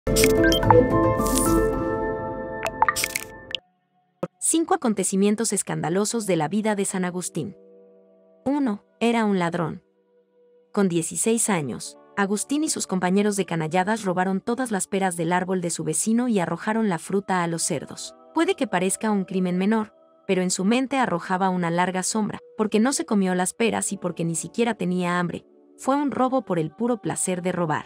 5 acontecimientos escandalosos de la vida de San Agustín. 1. Era un ladrón. Con 16 años, Agustín y sus compañeros de canalladas robaron todas las peras del árbol de su vecino y arrojaron la fruta a los cerdos. Puede que parezca un crimen menor, pero en su mente arrojaba una larga sombra, porque no se comió las peras y porque ni siquiera tenía hambre. Fue un robo por el puro placer de robar.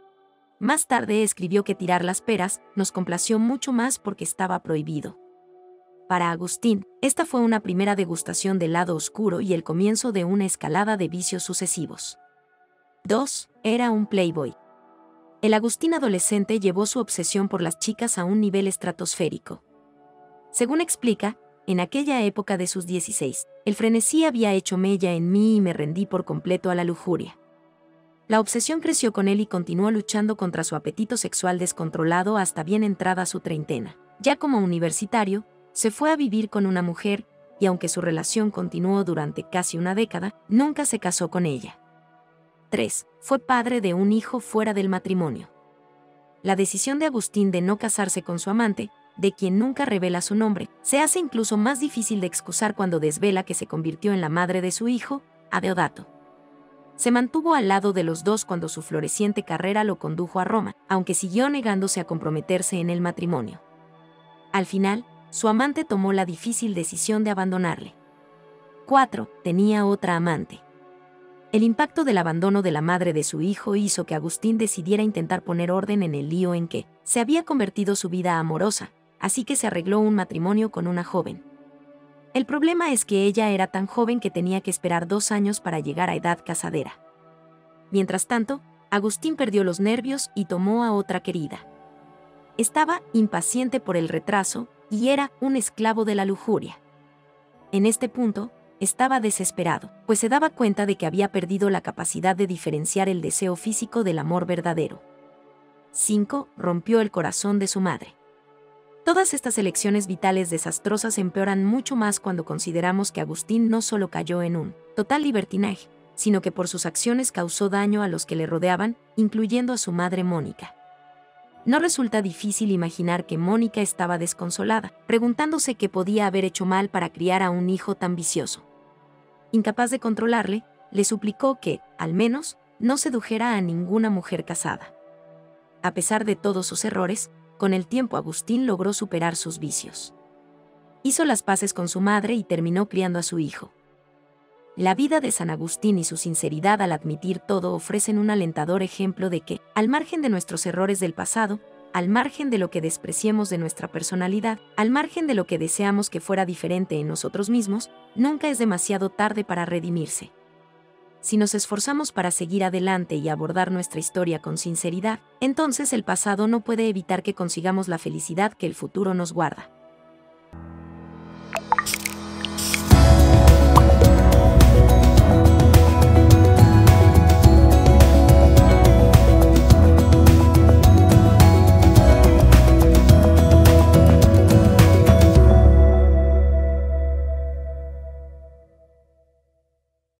Más tarde escribió que tirar las peras nos complació mucho más porque estaba prohibido. Para Agustín, esta fue una primera degustación del lado oscuro y el comienzo de una escalada de vicios sucesivos. 2. Era un playboy. El Agustín adolescente llevó su obsesión por las chicas a un nivel estratosférico. Según explica, en aquella época de sus 16, el frenesí había hecho mella en mí y me rendí por completo a la lujuria. La obsesión creció con él y continuó luchando contra su apetito sexual descontrolado hasta bien entrada su treintena. Ya como universitario, se fue a vivir con una mujer, y aunque su relación continuó durante casi una década, nunca se casó con ella. 3. Fue padre de un hijo fuera del matrimonio. La decisión de Agustín de no casarse con su amante, de quien nunca revela su nombre, se hace incluso más difícil de excusar cuando desvela que se convirtió en la madre de su hijo, Adeodato. Se mantuvo al lado de los dos cuando su floreciente carrera lo condujo a Roma, aunque siguió negándose a comprometerse en el matrimonio. Al final, su amante tomó la difícil decisión de abandonarle. 4. Tenía otra amante. El impacto del abandono de la madre de su hijo hizo que Agustín decidiera intentar poner orden en el lío en que se había convertido su vida amorosa, así que se arregló un matrimonio con una joven. El problema es que ella era tan joven que tenía que esperar 2 años para llegar a edad casadera. Mientras tanto, Agustín perdió los nervios y tomó a otra querida. Estaba impaciente por el retraso y era un esclavo de la lujuria. En este punto, estaba desesperado, pues se daba cuenta de que había perdido la capacidad de diferenciar el deseo físico del amor verdadero. 5. Rompió el corazón de su madre. Todas estas elecciones vitales desastrosas empeoran mucho más cuando consideramos que Agustín no solo cayó en un total libertinaje, sino que por sus acciones causó daño a los que le rodeaban, incluyendo a su madre Mónica. No resulta difícil imaginar que Mónica estaba desconsolada, preguntándose qué podía haber hecho mal para criar a un hijo tan vicioso. Incapaz de controlarle, le suplicó que, al menos, no sedujera a ninguna mujer casada. A pesar de todos sus errores, con el tiempo Agustín logró superar sus vicios. Hizo las paces con su madre y terminó criando a su hijo. La vida de San Agustín y su sinceridad al admitir todo ofrecen un alentador ejemplo de que, al margen de nuestros errores del pasado, al margen de lo que despreciemos de nuestra personalidad, al margen de lo que deseamos que fuera diferente en nosotros mismos, nunca es demasiado tarde para redimirse. Si nos esforzamos para seguir adelante y abordar nuestra historia con sinceridad, entonces el pasado no puede evitar que consigamos la felicidad que el futuro nos guarda.